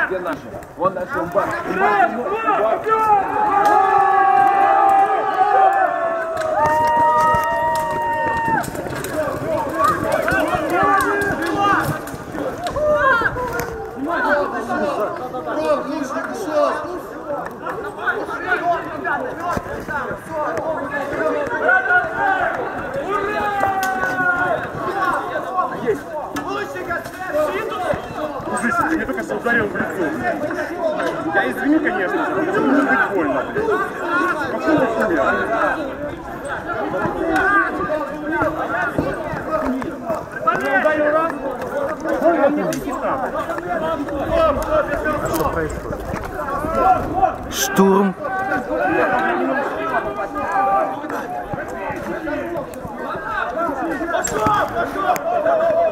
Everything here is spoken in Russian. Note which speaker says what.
Speaker 1: Где наши? Вон наши умбар.
Speaker 2: Слушай, ты мне только что ударил в лицо. Я извини, конечно же, но это может быть больно, блядь. Какого хуя? Я ударил раз, больно не летит нахуй.
Speaker 3: Что происходит? Штурм.
Speaker 4: Пошел!